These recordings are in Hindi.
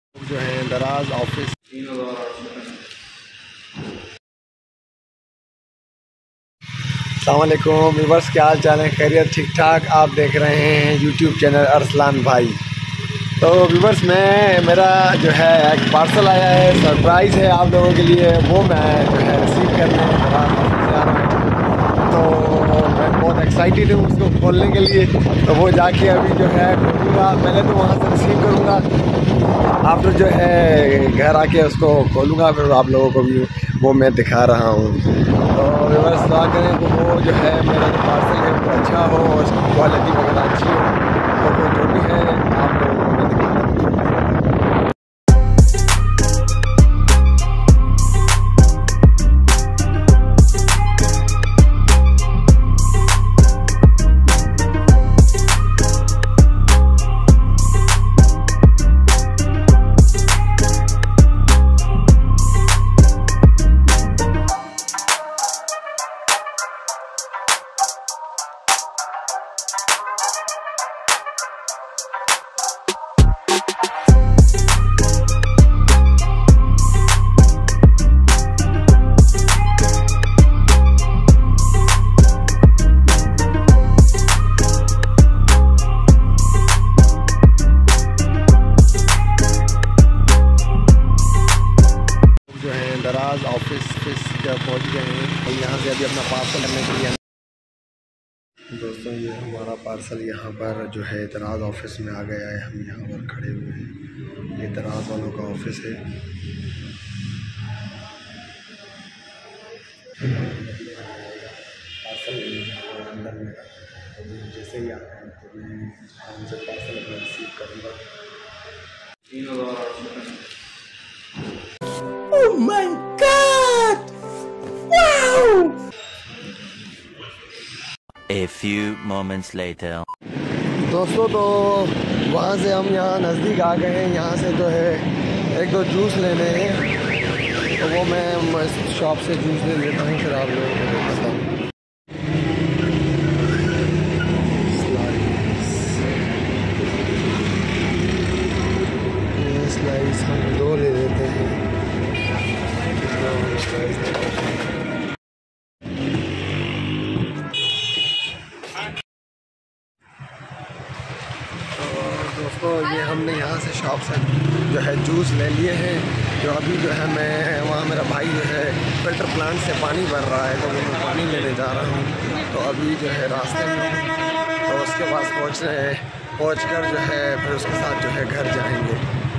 जो है दराज ऑफिस। अस्सलामुअलैकुम व्यूअर्स, क्या हाल चाल है? खैरियत ठीक ठाक? आप देख रहे हैं यूट्यूब चैनल अरसलान भाई। तो व्यूअर्स, मेरा जो है एक पार्सल आया है, सरप्राइज़ है आप लोगों के लिए। वो मैं जो है रिसीव करने दराज ऑफिस जा रहा हूँ। तो मैं बहुत एक्साइटेड हूँ उसको खोलने के लिए। तो वो जाके अभी जो है खोलूँगा। पहले तो वहाँ से रिसीव करूँगा, आफ्टर जो है घर आके उसको खोलूँगा, फिर आप लोगों को भी वो मैं दिखा रहा हूँ। तो व्यूअर्स दुआ करें कि वो जो है मेरा जो पार्सल है वो अच्छा हो और उसकी क्वालिटी वगैरह अच्छी हो। तो वो जो भी है आप लोगों को मैं दिखाना हूँ। दराज ऑफिस पहुंच गए हैं और यहाँ से अभी अपना पार्सल करने के लिए। दोस्तों, ये हमारा पार्सल यहाँ पर जो है दराज ऑफिस में आ गया है। हम यहाँ पर खड़े हुए हैं। ये दराज वालों का ऑफिस है। पार्सल अंदर में जैसे ही आता है तो मैं उनसे पार्सल अपना रिसीव करूँगा। Oh my God! Wow! A few moments later. दोस्तों, तो वहाँ से हम यहाँ नज़दीक आ गए हैं। यहाँ से जो है एक दो जूस लेने हैं, तो वो मैं शॉप से जूस ले लेता हूँ, फिर आप लोगों को बताता हूँ। स्लाइस हम दो ले लेते हैं। दोस्तों, ये हमने यहाँ से शॉप से जो है जूस ले लिए हैं। जो अभी जो है मैं वहाँ मेरा भाई जो है फिल्टर प्लांट से पानी भर रहा है, तो वो मैं पानी लेने जा रहा हूँ। तो अभी जो है रास्ते में, तो उसके पास पहुँच कर जो है फिर उसके साथ जो है घर जाएंगे।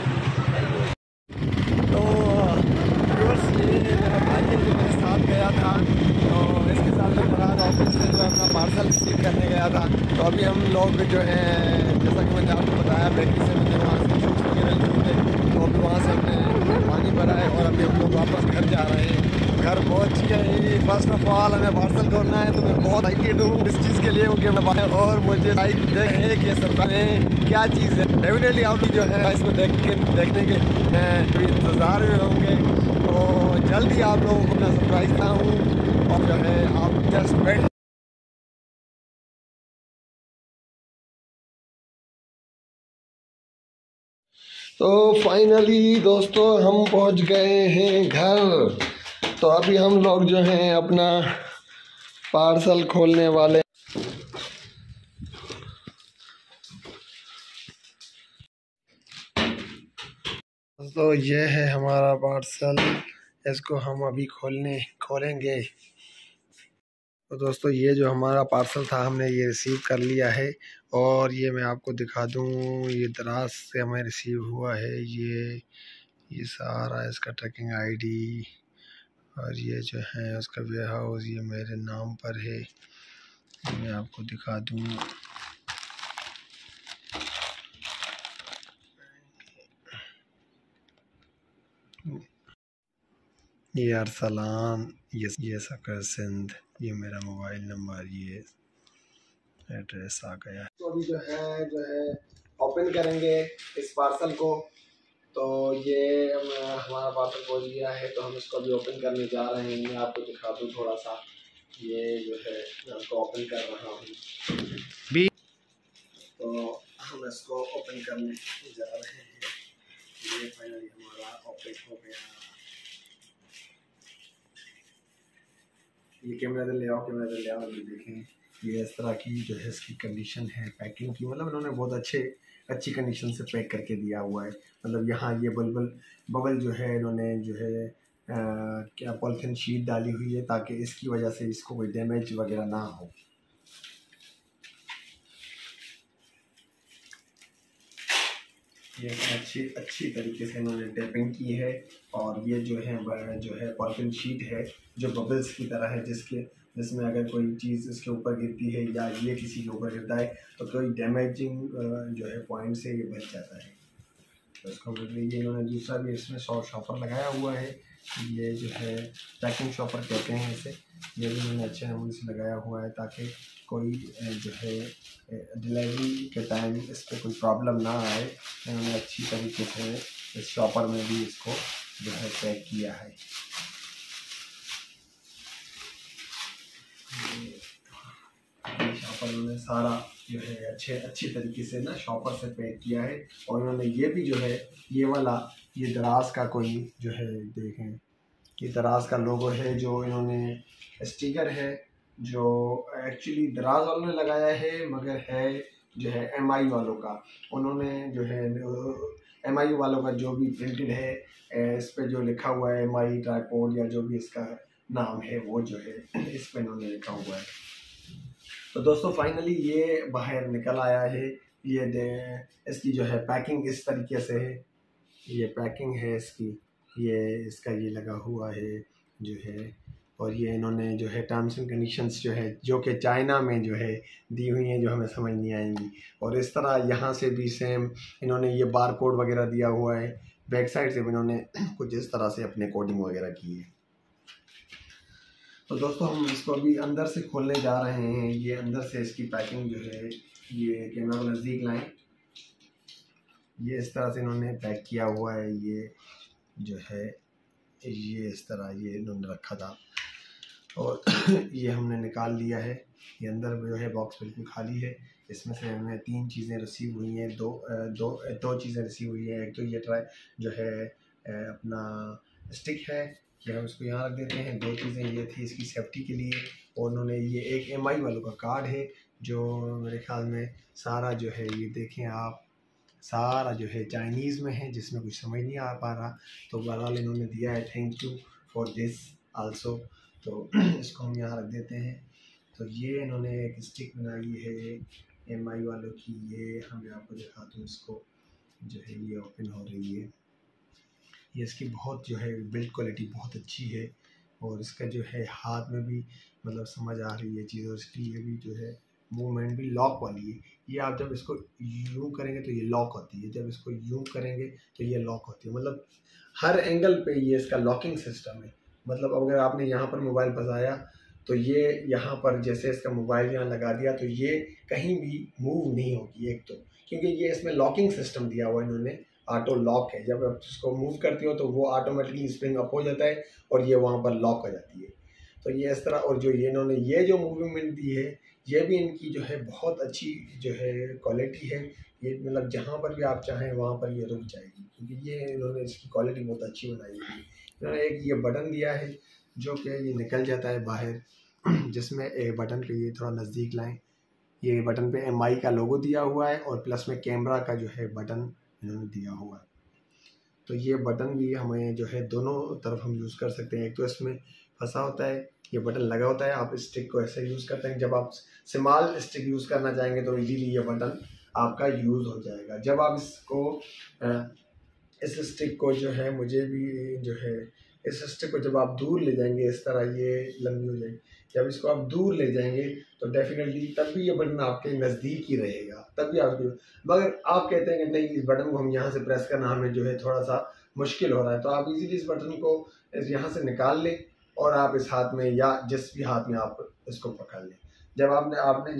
तो ये मेरा भाई है जो मेरे साथ गया था, तो इसके साथ मैं दराज ऑफिस से जो अपना पार्सल रिसीव करने गया था। तो अभी हम लोग जो है, जैसा कि मैंने आपको बताया, बेकरी से मैंने वहाँ से जूस वगैरह लिए थे। तो अभी वहाँ से हमने पानी भरा है और अभी हम लोग वापस घर जा रहे हैं। घर पहुँच गए। फर्स्ट ऑफ ऑल हमें पार्सल करना है, तो मैं बहुत एक्साइटेड हूँ इस चीज़ के लिए, क्योंकि मैं और मुझे लाइक देखें कि सरप्राइज क्या चीज़ है। डेफिनेटली आप जो है इसको देखने के इंतज़ार में होंगे। तो जल्दी आप लोगों को मैं सरप्राइज देता हूँ और जो है आप जस्ट वेट। तो फाइनली दोस्तों हम पहुंच गए हैं घर। तो अभी हम लोग जो हैं अपना पार्सल खोलने वाले। तो ये है हमारा पार्सल, इसको हम अभी खोलेंगे। तो दोस्तों, ये जो हमारा पार्सल था हमने ये रिसीव कर लिया है। और ये मैं आपको दिखा दूँ, ये दराज से हमें रिसीव हुआ है। ये सारा इसका ट्रैकिंग आईडी और ये जो है उसका वेयर हाउस, ये मेरे नाम पर है। मैं आपको दिखा दूँ, ये अरसलान, ये सकर सिंध, ये मेरा मोबाइल नंबर, ये एड्रेस आ गया। तो अभी जो है ओपन करेंगे इस पार्सल को। तो ये हमारा पार्सल पहुंच गया है, तो हम इसको अभी ओपन करने जा रहे हैं। मैं आपको दिखा दूँ थोड़ा सा, ये जो है मैं आपको ओपन कर रहा हूँ। तो हम इसको ओपन करने जा रहे हैं। ये फाइनली हमारा ऑपरेट हो गया। ये कैमरा इधर ले आओ, कैमरा इधर ले आओ। ये देखें, ये इस तरह की जो है इसकी कंडीशन है पैकिंग की, मतलब इन्होंने बहुत अच्छी कंडीशन से पैक करके दिया हुआ है। मतलब यहाँ ये बबल जो है इन्होंने जो है क्या पॉलिथीन शीट डाली हुई है ताकि इसकी वजह से इसको कोई डैमेज वगैरह ना हो। ये अच्छी तरीके से इन्होंने टेपिंग की है। और ये जो है पॉलिथीन शीट है जो बबल्स की तरह है, जिसमें अगर कोई चीज़ इसके ऊपर गिरती है या ये किसी के ऊपर गिरता है तो कोई डैमेजिंग जो है पॉइंट से ये बच जाता है। तो इसको ये इन्होंने दूसरा भी इसमें शॉपर लगाया हुआ है। ये जो है पैकिंग शॉपर कहते हैं इसे। ये भी इन्होंने अच्छे नमूने से लगाया हुआ है ताकि कोई जो है डिलीवरी के टाइम इस पर कोई प्रॉब्लम ना आए। इन्होंने अच्छी तरीके से इस शॉपर में भी इसको जो है पैक किया है। शॉपर उन्होंने सारा जो है अच्छी तरीके से ना शॉपर से पैक किया है। और इन्होंने ये भी जो है ये दराज का कोई जो है देखें, ये दराज का लोगो है जो इन्होंने स्टिकर है जो एक्चुअली दराज वालों ने लगाया है, मगर है जो है MI वालों का। उन्होंने जो है MI वालों का जो भी प्रिंटेड है इस पर जो लिखा हुआ है MI ट्राइपॉड या जो भी इसका नाम है वो जो है इस पर इन्होंने लिखा हुआ है। तो दोस्तों फाइनली ये बाहर निकल आया है। इसकी जो है पैकिंग इस तरीके से है। ये पैकिंग है इसकी, इसका ये लगा हुआ है जो है। और ये इन्होंने जो है टर्म्स एंड कंडीशंस जो है जो कि चाइना में जो है दी हुई हैं, जो हमें समझ नहीं आएंगी। और इस तरह यहाँ से भी सेम इन्होंने ये बार कोड वगैरह दिया हुआ है। बैक साइड से भी इन्होंने कुछ इस तरह से अपने कोडिंग वगैरह की है। तो दोस्तों हम इसको अभी अंदर से खोलने जा रहे हैं। ये अंदर से इसकी पैकिंग जो है, ये कैमरा को नज़दीक लाएं, ये इस तरह से इन्होंने पैक किया हुआ है। ये जो है ये इस तरह ये इन्होंने रखा था और ये हमने निकाल लिया है। ये अंदर जो है बॉक्स बिल्कुल खाली है। इसमें से हमें 3 चीज़ें रिसीव हुई हैं, दो चीज़ें रिसीव हुई हैं। एक तो ये जो है अपना स्टिक है, ये हम इसको यहाँ रख देते हैं। 2 चीज़ें ये थी इसकी सेफ्टी के लिए। और उन्होंने ये एक MI वालों का कार्ड है जो मेरे ख्याल में सारा जो है ये देखें आप, सारा जो है चाइनीज़ में है जिसमें कुछ समझ नहीं आ पा रहा। तो बहरहाल इन्होंने दिया है, thank you for this also. तो इसको हम यहाँ रख देते हैं। तो ये इन्होंने एक स्टिक बनाई है MI वालों की। ये हम आपको दिखाता हूँ, इसको जो है ये ओपन हो रही है। ये इसकी बहुत जो है बिल्ड क्वालिटी बहुत अच्छी है और इसका जो है हाथ में भी मतलब समझ आ रही है चीज़। और इसकी ये भी जो है मूवमेंट भी लॉक वाली है। ये आप जब इसको यूँ करेंगे तो ये लॉक होती है, जब इसको यूँ करेंगे तो ये लॉक होती है। मतलब हर एंगल पे ये इसका लॉकिंग सिस्टम है। मतलब अगर आपने यहाँ पर मोबाइल फंसाया तो ये यहाँ पर जैसे इसका मोबाइल यहाँ लगा दिया तो ये कहीं भी मूव नहीं होगी। एक तो क्योंकि ये इसमें लॉकिंग सिस्टम दिया हुआ इन्होंने, ऑटो लॉक है। जब आप इसको मूव करती हो तो वो ऑटोमेटिकली स्प्रिंग अप हो जाता है और ये वहाँ पर लॉक हो जाती है। तो ये इस तरह। और जो ये इन्होंने ये जो मूवमेंट दी है ये भी इनकी जो है बहुत अच्छी जो है क्वालिटी है। ये मतलब जहाँ पर भी आप चाहें वहाँ पर ये रुक जाएगी क्योंकि ये इन्होंने इसकी क्वालिटी बहुत अच्छी बनाई है। इन्होंने एक ये बटन दिया है जो कि ये निकल जाता है बाहर, जिसमें एक बटन पे ये थोड़ा नज़दीक लाएं, ये बटन पे MI का लोगो दिया हुआ है और प्लस में कैमरा का जो है बटन इन्होंने दिया हुआ है। तो ये बटन भी हमें जो है दोनों तरफ हम यूज़ कर सकते हैं। एक तो इसमें फंसा होता है, ये बटन लगा होता है, आप स्टिक को ऐसे यूज़ करते हैं। जब आप स्मॉल स्टिक यूज़ करना चाहेंगे तो इजीली ये बटन आपका यूज़ हो जाएगा। जब आप इस स्टिक को जो है मुझे भी जो है इस स्टिक को जब आप दूर ले जाएंगे इस तरह ये लंबी हो जाएगी। जब इसको आप दूर ले जाएंगे तो डेफिनेटली तब भी ये बटन आपके नज़दीक ही रहेगा, तब भी आपके। मगर आप कहते हैं कि नहीं इस बटन को हम यहाँ से प्रेस करना हमें जो है थोड़ा सा मुश्किल हो रहा है, तो आप इजीली इस बटन को यहाँ से निकाल लें और आप इस हाथ में या जिस भी हाथ में आप इसको पकड़ लें। जब आपने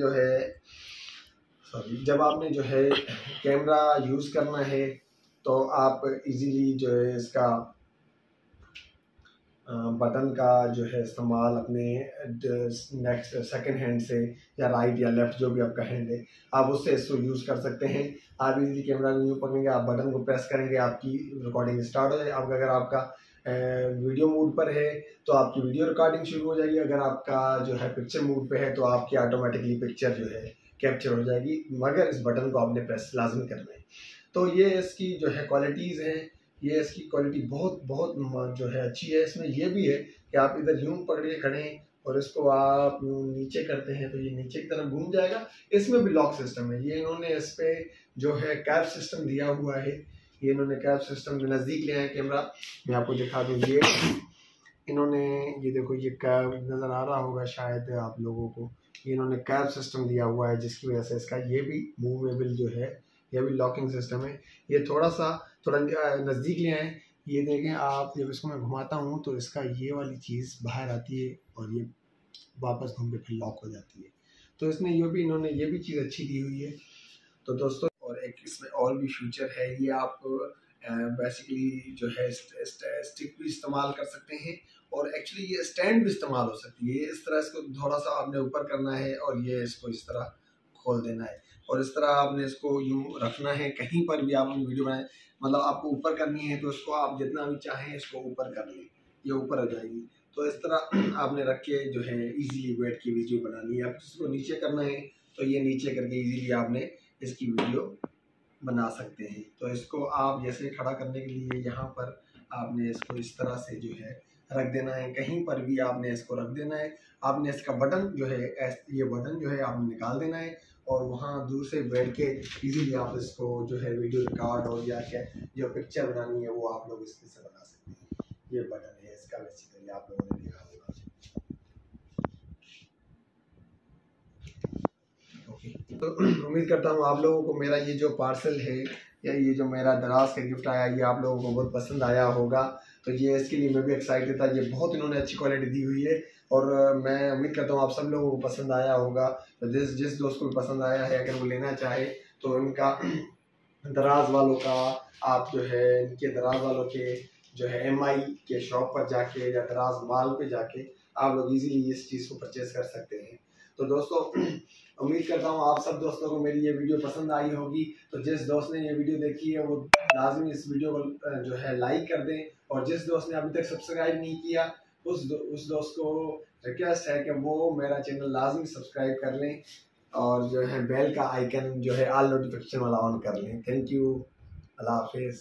जो है कैमरा यूज़ करना है तो आप इजीली जो है इसका बटन का जो है इस्तेमाल अपने नेक्स्ट सेकंड हैंड से या राइट या लेफ़्ट जो भी आपका हैंड है आप उससे इसको यूज़ कर सकते हैं। आप इजीली कैमरा न्यू पकड़ेंगे, आप बटन को प्रेस करेंगे, आपकी रिकॉर्डिंग स्टार्ट हो जाएगी। अब अगर आपका वीडियो मोड पर है तो आपकी वीडियो रिकॉर्डिंग शुरू हो जाएगी। अगर आपका जो है पिक्चर मोड पे है तो आपकी ऑटोमेटिकली पिक्चर जो है कैप्चर हो जाएगी, मगर इस बटन को आपने प्रेस लाजमी करना है। तो ये इसकी जो है क्वालिटीज़ हैं, ये इसकी क्वालिटी बहुत बहुत जो है अच्छी है। इसमें ये भी है कि आप इधर यूं पकड़े खड़े हैं और इसको आप यूं नीचे करते हैं तो ये नीचे की तरफ घूम जाएगा। इसमें भी लॉक सिस्टम है। ये इन्होंने इस पर जो है कैप सिस्टम दिया हुआ है। ये इन्होंने कैप सिस्टम के नज़दीक ले आए कैमरा, मैं आपको दिखा दूँ। ये इन्होंने ये देखो, ये कैप नज़र आ रहा होगा शायद आप लोगों को। ये इन्होंने कैप सिस्टम दिया हुआ है जिसकी वजह से इसका ये भी मूवेबल जो है, ये भी लॉकिंग सिस्टम है। ये थोड़ा नज़दीक ले आए। ये देखें आप, जब इसको मैं घुमाता हूँ तो इसका ये वाली चीज़ बाहर आती है और ये वापस घूम के फिर लॉक हो जाती है। तो इसमें इन्होंने ये भी चीज़ अच्छी दी हुई है। तो दोस्तों, और एक इसमें और भी फीचर है। ये आप बेसिकली जो है स्टिक भी इस्तेमाल कर सकते हैं और एक्चुअली ये स्टैंड भी इस्तेमाल हो सकती है। इस तरह इसको थोड़ा सा आपने ऊपर करना है और ये इसको इस तरह खोल देना है और इस तरह आपने इसको यूं रखना है। कहीं पर भी आपने वीडियो बनाए, मतलब आपको ऊपर करनी है तो इसको आप जितना भी चाहें इसको ऊपर कर लें, ये ऊपर हो जाएगी। तो इस तरह आपने रख के जो है इजीली बैठ के वीडियो बनानी है। आप इसको नीचे करना है तो ये नीचे करके इजीली आपने इसकी वीडियो बना सकते हैं। तो इसको आप जैसे खड़ा करने के लिए यहाँ पर आपने इसको इस तरह से जो है रख देना है, कहीं पर भी आपने इसको रख देना है। आपने इसका बटन जो है ये बटन जो है आपने निकाल देना है और वहाँ दूर से बैठ के इजीली आप इसको जो है वीडियो रिकॉर्ड और या क्या जो पिक्चर बनानी है वो आप लोग इसमें से बना सकते हैं। ये बटन है इसका, बेसिकली आप लोगों ने देखा होगा। तो उम्मीद करता हूँ आप लोगों को मेरा ये जो पार्सल है या ये जो मेरा दराज का गिफ्ट आया ये आप लोगों को बहुत पसंद आया होगा। तो ये इसके लिए मैं भी एक्साइटेड था। ये बहुत इन्होंने अच्छी क्वालिटी दी हुई है और मैं उम्मीद करता हूँ आप सब लोगों को पसंद आया होगा। तो जिस दोस्त को भी पसंद आया है, अगर वो लेना चाहे तो इनका दराज वालों का आप जो है इनके दराज वालों के जो है MI के शॉप पर जाके या दराज माल पे जाके आप लोग इजीली इस चीज़ को परचेज कर सकते हैं। तो दोस्तों, उम्मीद करता हूँ आप सब दोस्तों को मेरी ये वीडियो पसंद आई होगी। तो जिस दोस्त ने ये वीडियो देखी है वो लाजमी इस वीडियो को जो है लाइक कर दें और जिस दोस्त ने अभी तक सब्सक्राइब नहीं किया उस दोस्त को रिक्वेस्ट है कि वो मेरा चैनल लाजमी सब्सक्राइब कर लें और जो है बेल का आइकन जो है ऑल नोटिफिकेशन वाला ऑन कर लें। थैंक यू, अल्लाह हाफिज़।